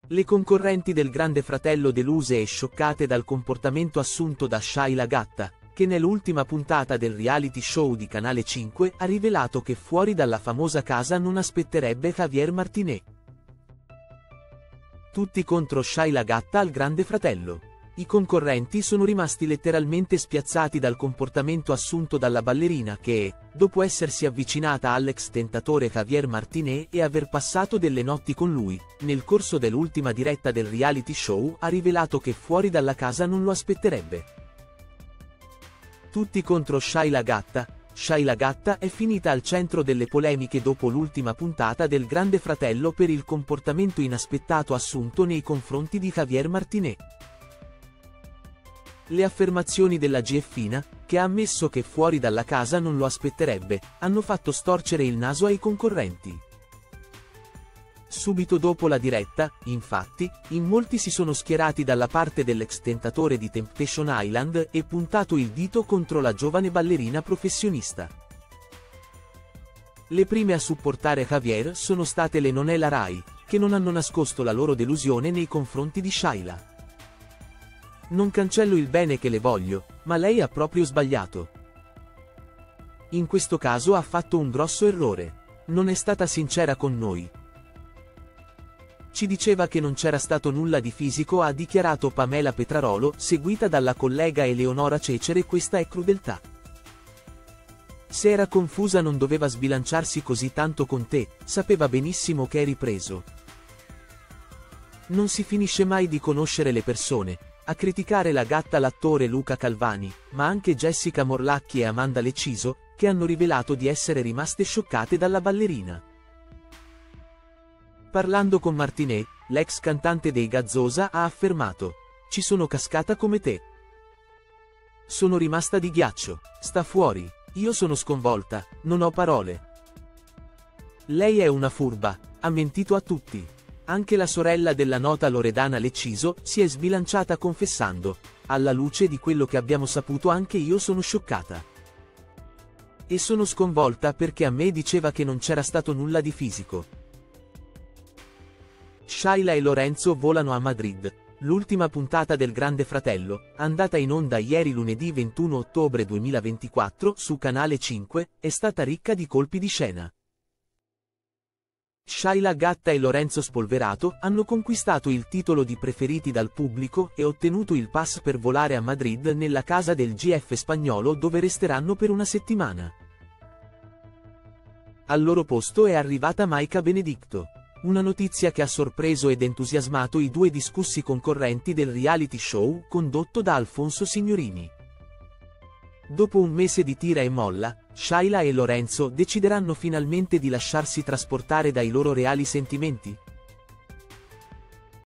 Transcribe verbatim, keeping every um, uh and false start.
Le concorrenti del Grande Fratello deluse e scioccate dal comportamento assunto da Shayla Gatta, che nell'ultima puntata del reality show di Canale cinque ha rivelato che fuori dalla famosa casa non aspetterebbe Javier Martinez. Tutti contro Shayla Gatta al Grande Fratello. I concorrenti sono rimasti letteralmente spiazzati dal comportamento assunto dalla ballerina che, dopo essersi avvicinata all'ex tentatore Javier Martinez e aver passato delle notti con lui, nel corso dell'ultima diretta del reality show ha rivelato che fuori dalla casa non lo aspetterebbe. Tutti contro Shayla Gatta. Shayla Gatta è finita al centro delle polemiche dopo l'ultima puntata del Grande Fratello per il comportamento inaspettato assunto nei confronti di Javier Martinez. Le affermazioni della Gieffina, che ha ammesso che fuori dalla casa non lo aspetterebbe, hanno fatto storcere il naso ai concorrenti. Subito dopo la diretta, infatti, in molti si sono schierati dalla parte dell'ex tentatore di Temptation Island e puntato il dito contro la giovane ballerina professionista. Le prime a supportare Javier sono state le Nonella Rai, che non hanno nascosto la loro delusione nei confronti di Shayla. Non cancello il bene che le voglio, ma lei ha proprio sbagliato. In questo caso ha fatto un grosso errore. Non è stata sincera con noi. Ci diceva che non c'era stato nulla di fisico, ha dichiarato Pamela Petrarolo, seguita dalla collega Eleonora Cecere. Questa è crudeltà. Se era confusa non doveva sbilanciarsi così tanto con te, sapeva benissimo che eri preso. Non si finisce mai di conoscere le persone. A criticare la Gatta l'attore Luca Calvani, ma anche Jessica Morlacchi e Amanda Lecciso, che hanno rivelato di essere rimaste scioccate dalla ballerina. Parlando con Martinez, l'ex cantante dei Gazzosa ha affermato: "Ci sono cascata come te. Sono rimasta di ghiaccio, sta fuori, io sono sconvolta, non ho parole. Lei è una furba, ha mentito a tutti." Anche la sorella della nota Loredana Lecciso si è sbilanciata confessando: "Alla luce di quello che abbiamo saputo anche io sono scioccata. E sono sconvolta perché a me diceva che non c'era stato nulla di fisico." Shayla e Lorenzo volano a Madrid. L'ultima puntata del Grande Fratello, andata in onda ieri lunedì ventuno ottobre duemilaventiquattro su Canale cinque, è stata ricca di colpi di scena. Shayla Gatta e Lorenzo Spolverato hanno conquistato il titolo di preferiti dal pubblico e ottenuto il pass per volare a Madrid nella casa del G F spagnolo, dove resteranno per una settimana. Al loro posto è arrivata Maika Benedicto. Una notizia che ha sorpreso ed entusiasmato i due discussi concorrenti del reality show condotto da Alfonso Signorini. Dopo un mese di tira e molla, Shayla e Lorenzo decideranno finalmente di lasciarsi trasportare dai loro reali sentimenti?